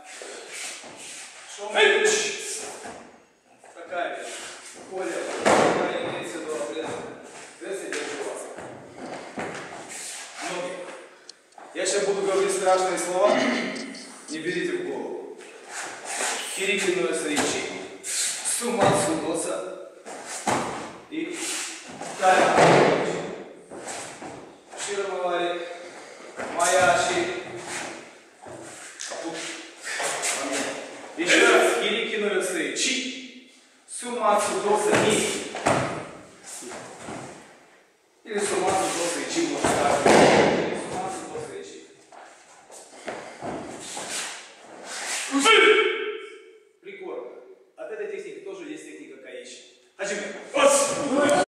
Такая поле, имеется в виду пресс, я держу вас. Ноги. Я сейчас буду говорить страшные слова, не берите в голову. Кирикиную сричи, сумасудоса и тайна. Широмовари, маяши. Еще раз, кирикиную сричи, сумасудоса и. Или сумасудоса и чи можно так.